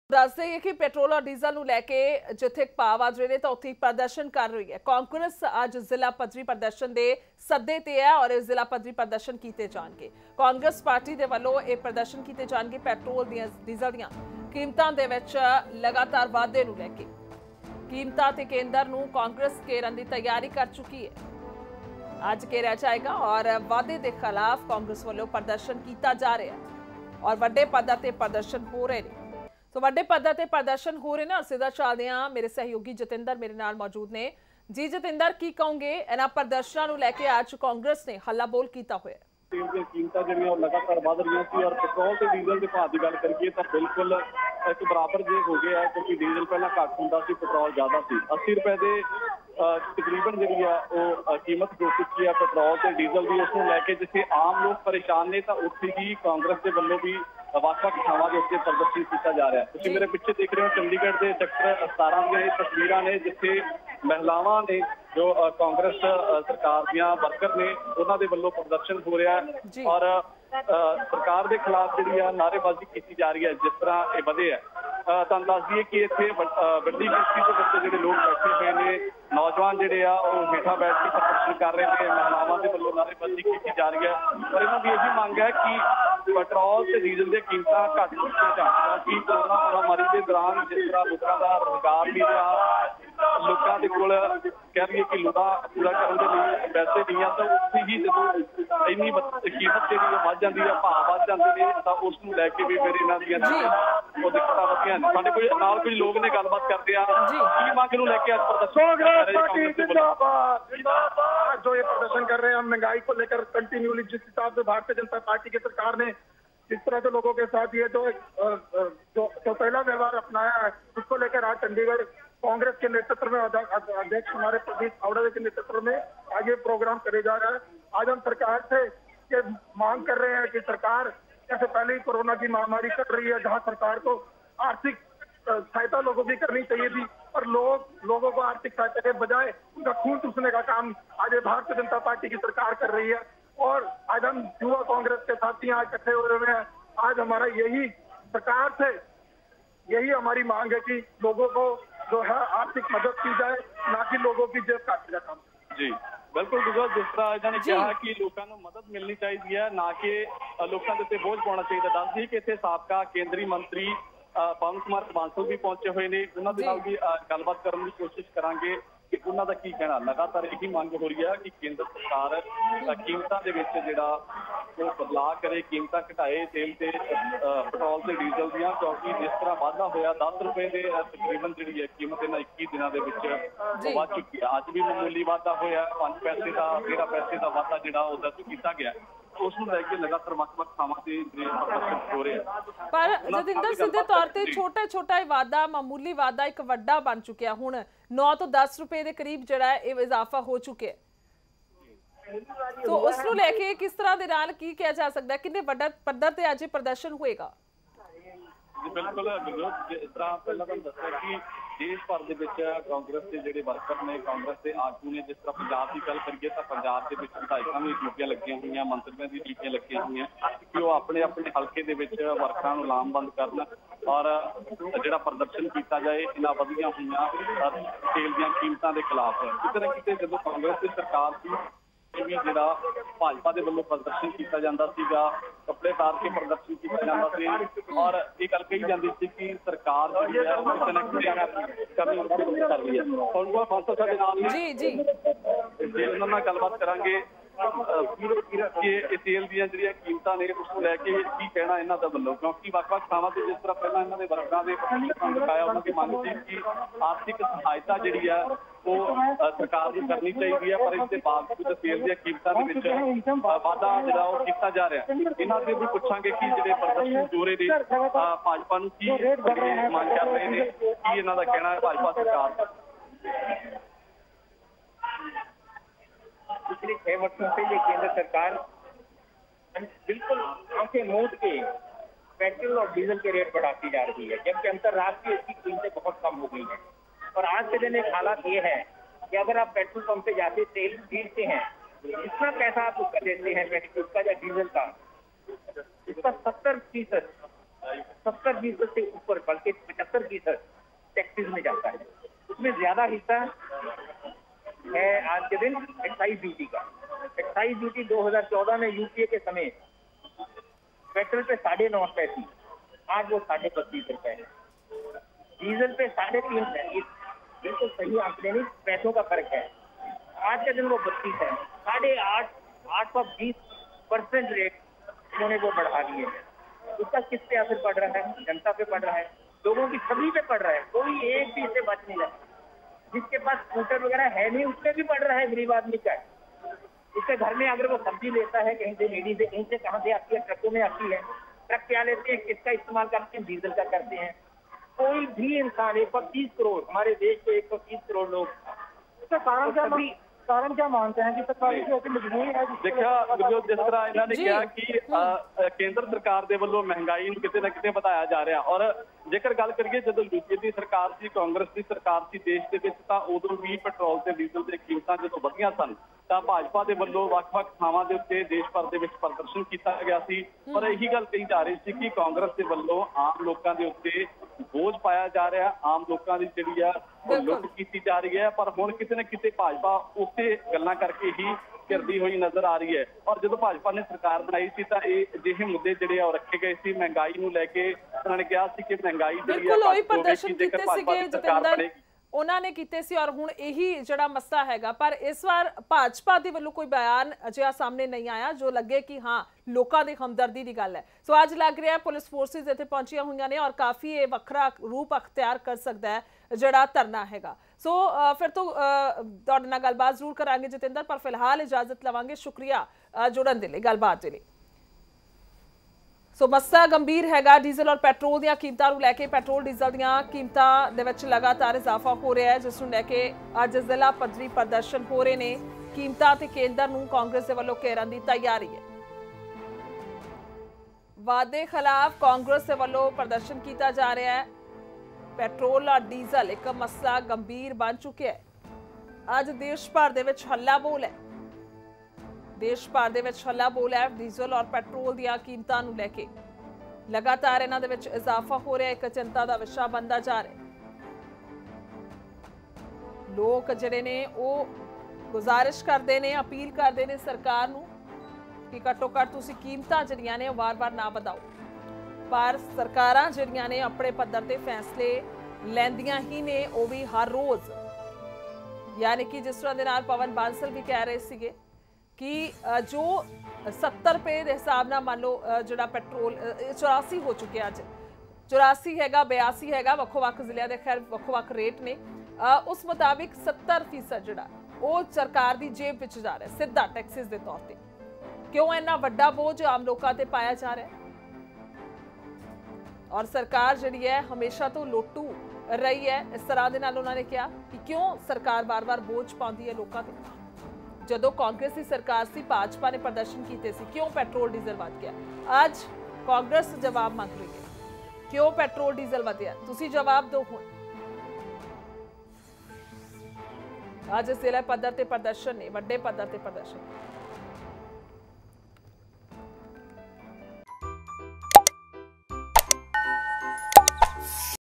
ਦੱਸ ਦਈਏ ਕਿ ਪੈਟਰੋਲ और ਡੀਜ਼ਲ ਨੂੰ ਲੈ ਕੇ ਜਿੱਥੇ ਭਾਅ ਵਧ ਰਹੇ ਨੇ ਤਾਂ ਉੱਥੇ ਪ੍ਰਦਰਸ਼ਨ ਕਰ ਰਹੀ ਹੈ ਕਾਂਗਰਸ। ਅੱਜ ਜ਼ਿਲ੍ਹਾ ਪੱਧਰੀ ਪ੍ਰਦਰਸ਼ਨ ਦੇ ਸੱਦੇ ਤੇ ਹੈ ਔਰ ਜ਼ਿਲ੍ਹਾ ਪੱਧਰੀ ਪ੍ਰਦਰਸ਼ਨ ਕੀਤੇ ਜਾਣਗੇ। ਕਾਂਗਰਸ ਪਾਰਟੀ ਦੇ ਵੱਲੋਂ ਇਹ ਪ੍ਰਦਰਸ਼ਨ ਕੀਤੇ ਜਾਣਗੇ ਪੈਟਰੋਲ ਦੀਆਂ ਡੀਜ਼ਲ ਦੀਆਂ ਕੀਮਤਾਂ ਦੇ ਵਿੱਚ ਲਗਾਤਾਰ ਵਾਧੇ ਨੂੰ ਲੈ ਕੇ। ਕੀਮਤਾਂ ਤੇ ਕੇਂਦਰ ਨੂੰ ਕਾਂਗਰਸ ਘੇਰਨ ਦੀ ਤਿਆਰੀ ਕਰ ਚੁੱਕੀ ਹੈ। ਅੱਜ ਘੇਰਿਆ ਜਾਏਗਾ ਔਰ ਵਾਧੇ ਦੇ ਖਿਲਾਫ ਕਾਂਗਰਸ ਵੱਲੋਂ ਪ੍ਰਦਰਸ਼ਨ ਕੀਤਾ ਜਾ ਰਿਹਾ ਹੈ ਔਰ ਵੱਡੇ ਪੱਧਰ ਤੇ ਪ੍ਰਦਰਸ਼ਨ ਹੋ ਰਹੇ ਨੇ। तो वड्डे पद्धर ते प्रदर्शन हो रहे हैं। सीधा चलते हैं, मेरे सहयोगी जतिंदर मेरे नाल मौजूद ने। जी जतिंदर, की कहोगे इन्हां प्रदर्शनां नूं लैके अज कांग्रेस ने हल्ला बोल कीता होया? कीमतां जिहड़ियां लगातार वध रहीआं सी और पेट्रोल ते डीजल दे भाव की गल करिए तो बिल्कुल एक बराबर जे हो गया है, क्योंकि डीजल पहला घट हुंदा सी, पेट्रोल ज़्यादा सी। 80 रुपए के तकरीबन जी कीमत हो चुकी है पेट्रोल ते डीजल की। उसनूं लैके जिथे आम लोग परेशान ने तो उत्थे ही कांग्रेस के वल्लों भी ਵੱਖ-ਵੱਖ ਥਾਵਾਂ ਦੇ ਉੱਤੇ ਪ੍ਰਦਰਸ਼ਨ ਕੀਤਾ ਜਾ ਰਿਹਾ ਹੈ। ਤੁਸੀਂ ਮੇਰੇ ਪਿੱਛੇ ਦੇਖ ਰਹੇ ਹੋ ਚੰਡੀਗੜ੍ਹ ਦੇ ਸੈਕਟਰ 17 ਦੀਆਂ ਤਸਵੀਰਾਂ ਨੇ, ਜਿੱਥੇ ਮਹਿਲਾਵਾਂ ਨੇ ਜੋ ਕਾਂਗਰਸ ਸਰਕਾਰ ਦੀਆਂ ਵਰਕਰ ਨੇ ਉਹਨਾਂ ਦੇ ਵੱਲੋਂ ਪ੍ਰਦਰਸ਼ਨ ਹੋ ਰਿਹਾ ਹੈ ਔਰ ਸਰਕਾਰ ਦੇ ਖਿਲਾਫ ਜਿਹੜੀ ਆ ਨਾਅਰੇਬਾਜ਼ੀ ਕੀਤੀ ਜਾ ਰਹੀ ਹੈ। ਜਿਸ ਤਰ੍ਹਾਂ ਇਹ ਵਧੇ ਹੈ ਤੁਹਾਨੂੰ ਦੱਸ ਦਈਏ ਕਿ ਇੱਥੇ ਵੱਡੀ ਗਿਣਤੀ ਦੇ ਵਿੱਚ ਜਿਹੜੇ ਲੋਕ ਬੈਠੇ ਹੋਏ ਨੇ, ਨੌਜਵਾਨ ਜਿਹੜੇ ਆ ਉਹ ਹੇਠਾਂ ਬੈਠ ਕੇ ਪ੍ਰਦਰਸ਼ਨ ਕਰ ਰਹੇ ਨੇ। ਮਹਿਲਾਵਾਂ ਦੇ ਵੱਲੋਂ ਨਾਅਰੇਬਾਜ਼ੀ ਕੀਤੀ ਜਾ ਰਹੀ ਹੈ ਪਰ ਇਹਨਾਂ ਦੀ ਇਹੀ ਮੰਗ ਹੈ ਕਿ पेट्रोल से डीजल की कीमत घट कीतियां जाण, क्योंकि कोरोना महामारी के दौरान जिस तरह लोगों का रोजगार नहीं रहा, लोगों के कोल कह रही है कि लोड़ा पूरा करने के लिए पैसे नहीं है, तो उत्थे ही जो इन्नी कीमत जी बढ़ जाती है, भाव बढ़ जाते हैं, तो उसनूं लैके भी फिर इन्हां दियां वो दिक्कतां वधियां ने। साडे कोई नाल कुछ लोग ने गलबात करते हैं की मंग नूं लैके अज प्रदर्शन जो ये प्रदर्शन कर रहे हैं, हम महंगाई को लेकर कंटिन्यूली जिस हिसाब से भारतीय जनता पार्टी की सरकार ने इस तरह के लोगों के साथ ये जो पहला व्यवहार अपनाया है, उसको लेकर आज चंडीगढ़ कांग्रेस के नेतृत्व में अध्यक्ष हमारे प्रदीप आवड़े के नेतृत्व में आज ये प्रोग्राम करे जा रहा है। आज हम सरकार से ये मांग कर रहे हैं कि सरकार जैसे पहले ही कोरोना की महामारी चल रही है, जहाँ सरकार को आर्थिक सहायता लोगों की करनी चाहिए थी और लोगों को आर्थिक सहायता के बजाय उनका खून चूसने का काम आज भारतीय जनता पार्टी की सरकार कर रही है। और आज हम युवा कांग्रेस के साथी यहाँ इकट्ठे हुए हैं। आज हमारा यही सरकार से यही हमारी मांग है कि लोगों को जो है आर्थिक मदद की जाए, ना कि लोगों की जेब काटने का काम। जी बिल्कुल गुजर, जिस तरह इन्होंने कहा कि लोगों को मदद मिलनी चाहिए है, ना कि लोगों के उत्ते बोझ पाना चाहिए। दस दी कि इत्थे साबका केंद्रीय मंत्री पवन कुमार बांसल भी पहुंचे हुए ने, उन्होंने नाल भी गलबात करने की कोशिश करांगे कि उन्हों का की कहना। लगातार यही मांग हो रही है कि केंद्र सरकार कीमतों के विच जिहड़ा वो बदलाव करे, कीमत घटाए तेल से पेट्रोल से डीजल दियां, क्योंकि जिस तरह वाधा होया 10 रुपए के तकरीबन जी कीमत इन्हां 21 दिनों के विच वध चुकी है। अज भी मामूली वाधा होया 5 पैसे का 13 पैसे का वाधा जिहड़ा वो दर्ज किया गया, उसनूं लैके लगातार ਵੱਖ-ਵੱਖ ਥਾਵਾਂ ਤੇ ਪ੍ਰਦਰਸ਼ਨ ਹੋ ਰਹੇ ਆ। पर जतिंदर सीधे तौर पर छोटा वाधा मामूली वाधा एक वड्डा बन चुकिया, हुण 9 तो 10 रुपए के करीब जिहड़ा है इजाफा हो चुके, तो उसनूं लैके किस तरह दे नाल की किया जा सकता है, किन्ने वड्डा पद्धर ते अज प्रदर्शन होएगा? बिल्कुल जिस तरह पहला तुहानूं दस्सिया कि देश भर के कांग्रेस के जोड़े वर्कर ने, कांग्रेस के आगू ने, जिस तरह पंजाब की गल करिए तो पंजाब के विधायकों की ड्यूटियां लगियां हुई, मंत्रियों की ड्यूटियां लगियां हुई कि वो अपने अपने हल्के के वर्करां नूं लामबंद करन और जिहड़ा प्रदर्शन किया जाए इन्हां वधियां हुई तेल दी कीमतां के खिलाफ। किते ना किते जदों कांग्रेस की सरकार सी भी जिहड़ा भाजपा के वल्लों प्रदर्शन किया जाता सीगा, कपड़े तार के प्रदर्शन किया जाता सी और ये गल कही जाती थी कि सरकार जिहड़ी है किसी ना किसी कमी कर रही है। हुण फांसल साडे नाल ने जी उन्हां नाल गलबात करांगे कि तेल दी जिहड़ियां कीमतां ने उसनूं लैके की कहना इन्हां दा वल्लों, क्योंकि ਵੱਖ-ਵੱਖ ਥਾਵਾਂ ਤੇ जिस तरह पहला इन्हां दे वर्करां दे प्रदर्शन दिखाया, उन्हां दी मंग सी कि आर्थिक सहायता जिहड़ी है वो सरकार को करनी चाहिए है, पर इसके बावजूद तेल दी कीमतां दे विच वाधा जिहड़ा वो कीता जा रहा है। इन्हां दे भी पुछांगे कि जिहड़े प्रदर्शन जोरे ने भाजपा नूं की मंग कर रहे ने, की इन्हां दा कहना है भाजपा सरकार दा। पिछले 6 वर्षों से ये केंद्र सरकार बिल्कुल आंखें मूंद के पेट्रोल और डीजल के रेट बढ़ाती जा रही है, जबकि अंतर्राष्ट्रीय इसकी कीमतें बहुत कम हो गई हैं। और आज के दिन एक हालात ये है कि अगर आप पेट्रोल पंप पे जाके तेल खरीदते हैं, जितना पैसा आप उसका देते हैं पेट्रोल का या डीजल का, इसका 70% से ऊपर, बल्कि 75% टैक्सेस में जाता है। उसमें ज्यादा हिस्सा है आज के दिन एक्साइज ड्यूटी का। एक्साइज ड्यूटी 2014 में यूपीए के समय पेट्रोल पे 9.5 रुपए थी, आज वो 35.5 रुपए है। डीजल पे 3.5 बिल्कुल सही आंकड़े नहीं, पैसों का फर्क है। आज के दिन वो 32 है। 820% रेट उन्होंने वो बढ़ा दिए हैं। उसका किस पे असर पड़ रहा है? जनता पे पड़ रहा है, लोगों की सभी पे पड़ रहा है। कोई एक भी इससे बच नहीं रहा। जिसके पास स्कूटर वगैरह है नहीं उसपे भी पड़ रहा है, गरीब आदमी का। उसके घर में अगर वो सब्जी लेता है कहीं से, लेडी से, कहीं से, कहाँ से आती है, ट्रकों में आती है। ट्रक क्या लेते हैं, किसका इस्तेमाल करते हैं? डीजल का करते हैं। कोई भी इंसान 130 करोड़, हमारे देश के 130 करोड़ लोग, इसका कारण क्या मानते हैं कि सरकार की ऐसी मजबूरी है? देखिया गुरजोत, जिस तरह इन्होंने कहा कि केंद्र सरकार ਦੇ ਵੱਲੋਂ ਮਹਿੰਗਾਈ ਨੂੰ ਕਿਤੇ ਨਾ ਕਿਤੇ ਵਧਾਇਆ ਜਾ ਰਿਹਾ, ਔਰ ਜੇਕਰ ਗੱਲ ਕਰੀਏ ਜਦੋਂ ਯੂਪੀਏ ਦੀ ਸਰਕਾਰ ਸੀ, ਕਾਂਗਰਸ ਦੀ ਸਰਕਾਰ ਸੀ ਦੇਸ਼ ਦੇ ਵਿੱਚ, ਤਾਂ ਉਦੋਂ ਵੀ ਪੈਟਰੋਲ ਤੇ ਡੀਜ਼ਲ ਦੀਆਂ ਕੀਮਤਾਂ ਜਦੋਂ ਵਧੀਆਂ ਸਨ ਤਾਂ ਭਾਜਪਾ ਦੇ ਵੱਲੋਂ ਵੱਖ-ਵੱਖ ਥਾਵਾਂ ਦੇ ਉੱਤੇ ਦੇਸ਼ ਭਰ ਦੇ ਵਿੱਚ ਪ੍ਰਦਰਸ਼ਨ ਕੀਤਾ ਗਿਆ ਸੀ। ਪਰ ਇਹੀ ਗੱਲ ਕਹੀ ਜਾ ਰਹੀ ਸੀ ਕਿ ਕਾਂਗਰਸ ਦੇ ਵੱਲੋਂ ਆਮ ਲੋਕਾਂ ਦੇ ਉੱਤੇ ਬੋਝ ਪਾਇਆ ਜਾ ਰਿਹਾ, ਆਮ ਲੋਕਾਂ ਦੀ ਜਿਹੜੀ ਆ ਉਹ ਲੁੱਟ ਕੀਤੀ ਜਾ ਰਹੀ ਹੈ। ਪਰ ਹੁਣ ਕਿਤੇ ਨਾ ਕਿਤੇ ਭਾਜਪਾ ਉਸੇ ਗੱਲਾਂ ਕਰਕੇ ਹੀ ਘਿਰਦੀ ਹੋਈ ਨਜ਼ਰ ਆ ਰਹੀ ਹੈ। ਔਰ ਜਦੋਂ ਭਾਜਪਾ ਨੇ ਸਰਕਾਰ ਬਣਾਈ ਸੀ ਤਾਂ ਇਹ ਅਜਿਹੇ ਮੁੱਦੇ ਜਿਹੜੇ ਆ ਉਹ ਰੱਖੇ ਗਏ ਸੀ। ਮਹਿੰਗਾਈ ਨੂੰ ਲੈ ਕੇ ਉਹਨਾਂ ਨੇ ਕਿਹਾ ਸੀ ਕਿ ਮਹਿੰਗਾਈ ਜਿਹੜੀ ਆ ਉਹੀ ਪ੍ਰਦਰਸ਼ਨ ਕੀਤੇ ਸੀਗੇ ਜਤਿੰਦਰ, ਉਹਨਾਂ ਨੇ ਕੀਤੇ ਸੀ। ਔਰ ਹੁਣ ਇਹੀ ਜਿਹੜਾ ਮਸਲਾ ਹੈਗਾ, ਪਰ ਇਸ ਵਾਰ ਭਾਜਪਾ ਦੇ ਵੱਲੋਂ ਕੋਈ ਬਿਆਨ ਅਜਿਹਾ ਸਾਹਮਣੇ ਨਹੀਂ ਆਇਆ ਜੋ ਲੱਗੇ ਕਿ ਹਾਂ ਲੋਕਾਂ ਦੀ ਹਮਦਰਦੀ ਦੀ ਗੱਲ ਹੈ। ਸੋ ਅੱਜ ਲੱਗ ਰਿਹਾ ਪੁਲਿਸ ਫੋਰਸਿਸ ਇੱਥੇ ਪਹੁੰਚੀਆਂ ਹੋਈਆਂ ਨੇ ਔਰ ਕਾਫੀ ਇਹ ਵੱਖਰਾ ਰੂਪ ਅਖਤਿਆਰ ਕਰ ਸਕਦਾ ਹੈ ਜਿਹੜਾ ਧਰਨਾ ਹੈਗਾ। ਸੋ ਫਿਰ ਤੋਂ ਤੁਹਾਡੇ ਨਾਲ ਗੱਲਬਾਤ ਜ਼ਰੂਰ ਕਰਾਂਗੇ ਜਤਿੰਦਰ, ਪਰ ਫਿਲਹਾਲ ਇਜਾਜ਼ਤ ਲਵਾਂਗੇ। ਸ਼ੁਕਰੀਆ ਜੁੜਨ ਦੇ ਲਈ, ਗੱਲਬਾਤ ਦੇ ਲਈ। ਸੋ ਮਸਲਾ ਗੰਭੀਰ ਹੈਗਾ ਡੀਜ਼ਲ ਔਰ ਪੈਟਰੋਲ ਦੀਆਂ ਕੀਮਤਾਂ ਨੂੰ ਲੈ ਕੇ। ਪੈਟਰੋਲ ਡੀਜ਼ਲ ਦੀਆਂ ਕੀਮਤਾਂ ਦੇ ਵਿੱਚ ਲਗਾਤਾਰ ਇਜ਼ਾਫਾ ਹੋ ਰਿਹਾ ਹੈ, ਜਿਸ ਨੂੰ ਲੈ ਕੇ ਅੱਜ ਜ਼ਿਲ੍ਹਾ ਪੱਧਰੀ ਪ੍ਰਦਰਸ਼ਨ ਹੋ ਰਹੇ ਨੇ। ਕੀਮਤਾਂ ਤੇ ਕੇਂਦਰ ਨੂੰ ਕਾਂਗਰਸ ਦੇ ਵੱਲੋਂ ਘੇਰਨ ਦੀ ਤਿਆਰੀ ਹੈ। ਵਾਅਦੇ ਖਿਲਾਫ ਕਾਂਗਰਸ ਦੇ ਵੱਲੋਂ ਪ੍ਰਦਰਸ਼ਨ ਕੀਤਾ ਜਾ ਰਿਹਾ ਹੈ। ਪੈਟਰੋਲ ਔਰ ਡੀਜ਼ਲ ਇੱਕ ਮਸਲਾ ਗੰਭੀਰ ਬਣ ਚੁੱਕਿਆ ਹੈ। ਅੱਜ ਦੇਸ਼ ਭਰ ਦੇ ਵਿੱਚ ਹੱਲਾ ਬੋਲ ਹੈ। देश भर दे विच हल्ला बोल है डीजल और पेट्रोल दी कीमतां नूं लैके। लगातार इन्हां दे विच इजाफा हो रहा है, एक चिंता दा विशा बनता जा रहा है। लोग जिहड़े ने वो गुजारिश करते हैं, अपील करते हैं सरकार नूं कि घट्टो घट्ट तुसीं कीमतां जिहड़ियां ने वार-वार ना वधाओ, पर सरकारां जिहड़ियां ने अपने पद्धर ते फैसले लैंदियां ही ने, वो भी हर रोज़। यानी कि जिस तरह दे नाल पवन बांसल भी कह रहे सीगे कि जो 70 रुपए के हिसाब ना मान लो जो पेट्रोल 84 हो चुके अज 84 हैगा 82 हैगा, ਵੱਖ-ਵੱਖ ਜ਼ਿਲ੍ਹਿਆਂ ਦੇ खैर ਵੱਖ-ਵੱਖ रेट ने। उस मुताबिक 70% ਜਿਹੜਾ ਉਹ ਸਰਕਾਰ ਦੀ ਜੇਬ ਵਿੱਚ ਜਾ ਰਿਹਾ ਸਿੱਧਾ ਟੈਕਸਿਸ ਦੇ ਤੌਰ ਤੇ। ਕਿਉਂ ਇੰਨਾ ਵੱਡਾ ਬੋਝ ਆਮ ਲੋਕਾਂ ਤੇ ਪਾਇਆ ਜਾ ਰਿਹਾ ਹੈ? ਔਰ ਸਰਕਾਰ ਜਿਹੜੀ ਹੈ ਹਮੇਸ਼ਾ ਤੋਂ ਲੋਟੂ ਰਹੀ ਹੈ। ਇਸ ਤਰ੍ਹਾਂ ਦੇ ਨਾਲ ਉਹਨਾਂ ਨੇ ਕਿਹਾ ਕਿ ਕਿਉਂ ਸਰਕਾਰ ਵਾਰ-ਵਾਰ ਬੋਝ ਪਾਉਂਦੀ ਹੈ ਲੋਕਾਂ ਤੇ। ਜਦੋਂ ਕਾਂਗਰਸ ਦੀ ਸਰਕਾਰ ਸੀ, ਭਾਜਪਾ ਨੇ ਪ੍ਰਦਰਸ਼ਨ ਕੀਤੇ ਸੀ, ਕਿਉਂ ਪੈਟਰੋਲ ਡੀਜ਼ਲ ਵੱਧ ਗਿਆ? ਅੱਜ ਕਾਂਗਰਸ ਜਵਾਬ ਮੰਗ ਰਹੀ ਹੈ, ਕਿਉਂ ਪੈਟਰੋਲ ਡੀਜ਼ਲ ਵਧਿਆ? ਤੁਸੀਂ ਜਵਾਬ ਦਿਓ ਹੁਣ। ਅੱਜ ਜ਼ਿਲ੍ਹਾ ਪੱਧਰ ਤੇ ਪ੍ਰਦਰਸ਼ਨ ਨੇ, ਵੱਡੇ ਪੱਧਰ ਤੇ ਪ੍ਰਦਰਸ਼ਨ।